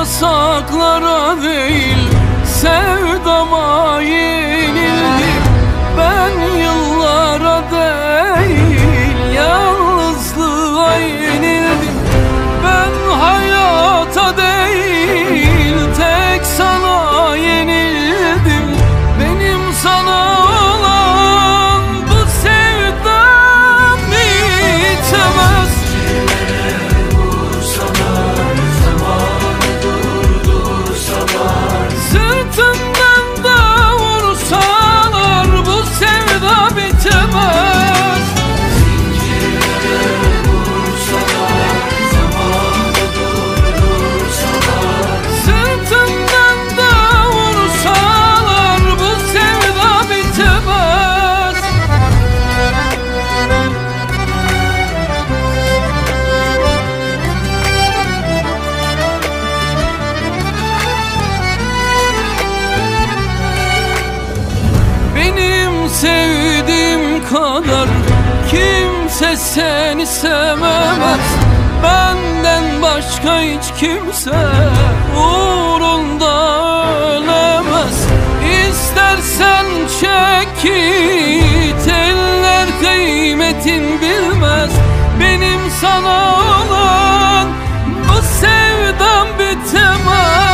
yasaklara değil sevdama yenildim. Ben yıllara değil yalnızlığa yenildim. Ben hayata değil tek sana yenildim. Benim sana olan bu sevdam bitmez. Sırtımdan da vursalar bu sevda bitmez. Sırtımdan da vursalar bu sevda bitmez. Benim sevdiğim kadar kimse seni sevemez. Benden başka hiç kimse uğrunda ölemez. İstersen çek git, eller kıymetin bilmez. Benim sana olan bu sevdam bitmez.